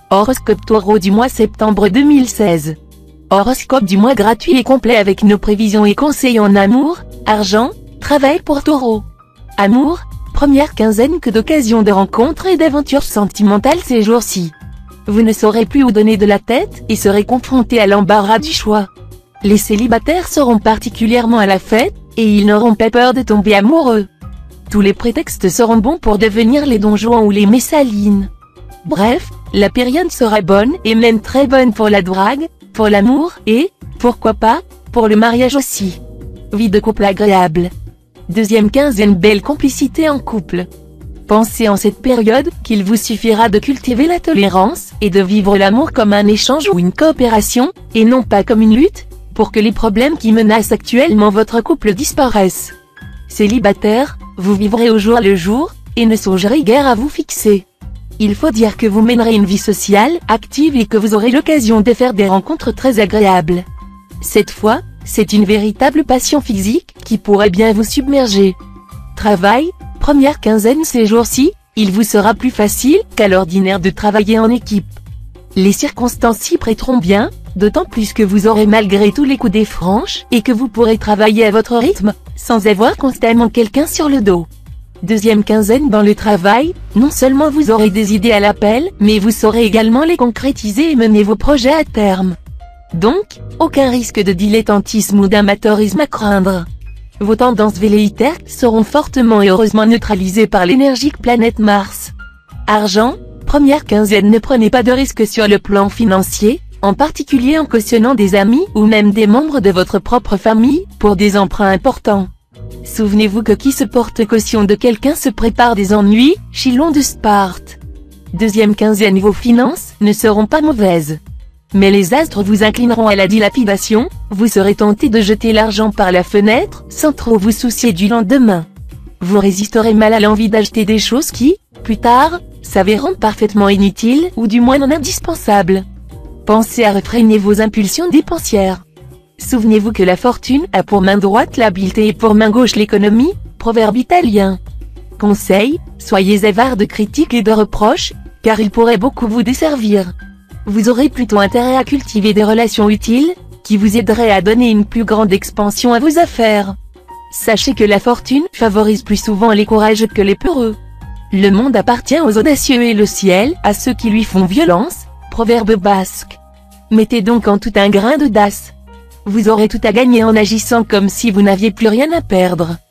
Horoscope Taureau du mois septembre 2016. Horoscope du mois gratuit et complet avec nos prévisions et conseils en amour, argent, travail pour Taureau. Amour, première quinzaine que d'occasions de rencontres et d'aventures sentimentales ces jours-ci. Vous ne saurez plus où donner de la tête et serez confronté à l'embarras du choix. Les célibataires seront particulièrement à la fête, et ils n'auront pas peur de tomber amoureux. Tous les prétextes seront bons pour devenir les Don Juan ou les Messalines. Bref, la période sera bonne et même très bonne pour la drague, pour l'amour et, pourquoi pas, pour le mariage aussi. Vie de couple agréable. Deuxième quinzaine, belle complicité en couple. Pensez en cette période qu'il vous suffira de cultiver la tolérance et de vivre l'amour comme un échange ou une coopération, et non pas comme une lutte, pour que les problèmes qui menacent actuellement votre couple disparaissent. Célibataire, vous vivrez au jour le jour, et ne songerez guère à vous fixer. Il faut dire que vous mènerez une vie sociale, active et que vous aurez l'occasion de faire des rencontres très agréables. Cette fois, c'est une véritable passion physique qui pourrait bien vous submerger. Travail, première quinzaine ces jours-ci, il vous sera plus facile qu'à l'ordinaire de travailler en équipe. Les circonstances s'y prêteront bien, d'autant plus que vous aurez malgré tout les coups des franches et que vous pourrez travailler à votre rythme, sans avoir constamment quelqu'un sur le dos. Deuxième quinzaine dans le travail, non seulement vous aurez des idées à l'appel, mais vous saurez également les concrétiser et mener vos projets à terme. Donc, aucun risque de dilettantisme ou d'amateurisme à craindre. Vos tendances velléitaires seront fortement et heureusement neutralisées par l'énergique planète Mars. Argent, première quinzaine, ne prenez pas de risques sur le plan financier, en particulier en cautionnant des amis ou même des membres de votre propre famille, pour des emprunts importants. Souvenez-vous que qui se porte caution de quelqu'un se prépare des ennuis, Chilon de Sparte. Deuxième quinzaine, vos finances ne seront pas mauvaises. Mais les astres vous inclineront à la dilapidation, vous serez tenté de jeter l'argent par la fenêtre, sans trop vous soucier du lendemain. Vous résisterez mal à l'envie d'acheter des choses qui, plus tard, s'avéreront parfaitement inutiles ou du moins non indispensables. Pensez à réfréner vos impulsions dépensières. Souvenez-vous que la fortune a pour main droite l'habileté et pour main gauche l'économie, proverbe italien. Conseil, soyez avare de critiques et de reproches, car ils pourraient beaucoup vous desservir. Vous aurez plutôt intérêt à cultiver des relations utiles, qui vous aideraient à donner une plus grande expansion à vos affaires. Sachez que la fortune favorise plus souvent les courageux que les peureux. Le monde appartient aux audacieux et le ciel à ceux qui lui font violence, proverbe basque. Mettez donc en tout un grain d'audace. Vous aurez tout à gagner en agissant comme si vous n'aviez plus rien à perdre.